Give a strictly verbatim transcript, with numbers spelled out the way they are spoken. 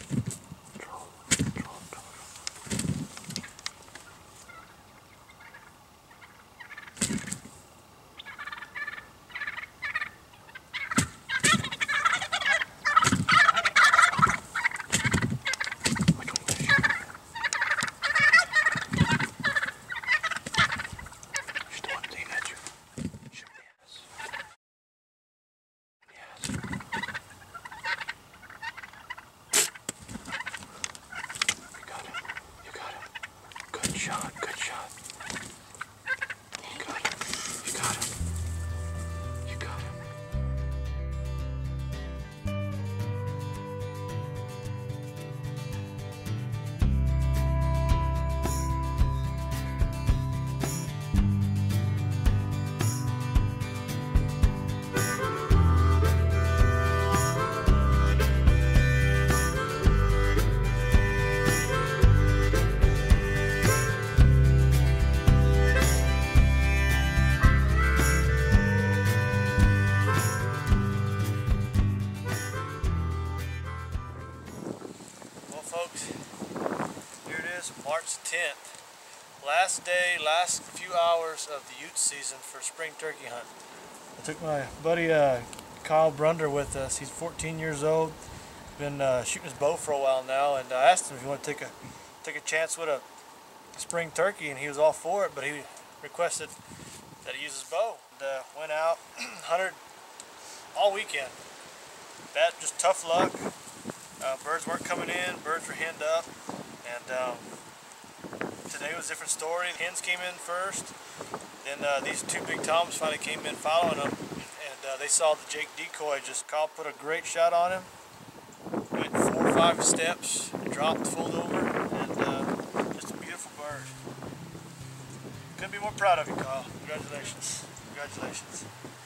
shot, good shot. You got him, you got him, you got him. Folks, here it is, March tenth. Last day, last few hours of the Ute season for spring turkey hunt. I took my buddy uh, Kyle Brunder with us. He's fourteen years old. Been uh, shooting his bow for a while now, and I asked him if he wanted to take a take a chance with a spring turkey, and he was all for it. But he requested that he use his bow. And, uh, went out, hunted all weekend. That just tough luck. Uh, birds weren't coming in, birds were henned up, and um, today was a different story. Hens came in first, then uh, these two big toms finally came in following them, and uh, they saw the Jake decoy. Just Kyle put a great shot on him, went four or five steps, dropped, folded over, and uh, just a beautiful bird. Couldn't be more proud of you, Kyle. Congratulations. Congratulations.